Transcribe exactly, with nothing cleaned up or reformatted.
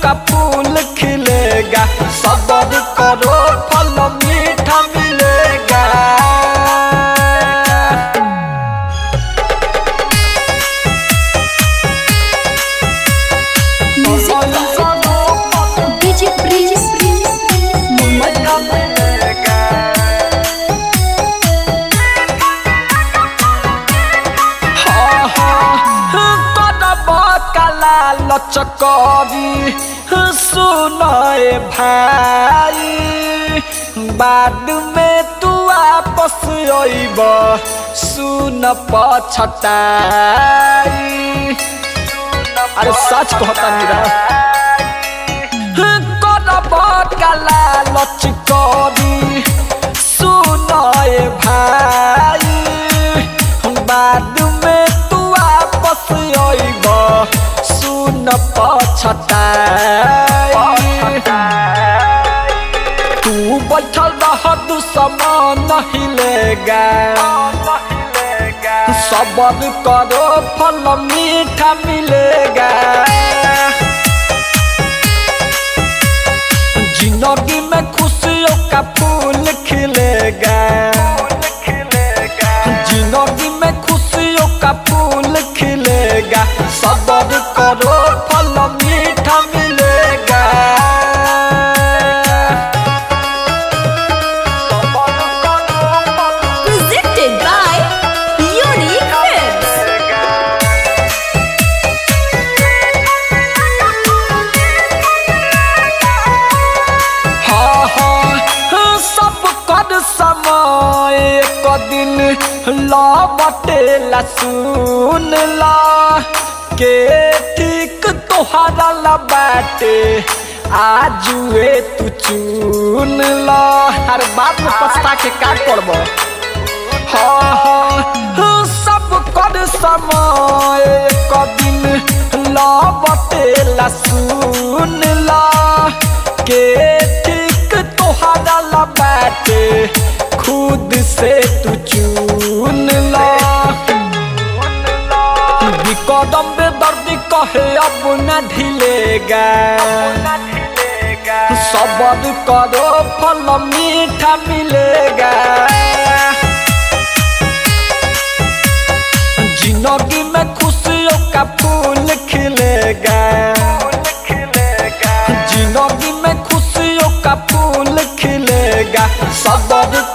का फूल खिलेगा, सब्र करो फल मीठा मिलेगा। चकोरी सुनाए भाई, बाद में तू वापस आइब सुन पछताई। अरे सच कहता मेरा करब काला लचकोरी सुनाए भाई, बाद में तू वापस आइब न पछताई। तू बैठल रह दुश्मन हिलेगा, सब्र करो फल मीठा मिलेगा। जिंदगी में खुशियों का फूल खिलेगा, जिंदगी में खुशियों का फूल खिलेगा, सब्र करो फल मीठा मिलेगा। Presented by Unique Films. हाँ हाँ सब कर समय एक दिन लौटेला, सुन ला के ठीक तोहरा ला बाटे आजुए तू चुन ला। हर बात में पछता के का करब। हाँ हाँ सब कर समय एक दिन लौटेला, सुन ला के ठीक तोहरा ला बाटे खुद से तू चुन ला। कदम पे दर्द कहे अब न ढिलेगा, सब्र करो फल मीठा मिलेगा। जिंदगी में खुशियों का फूल खिलेगा, जिंदगी में खुशियों का फूल खिलेगा, सब्र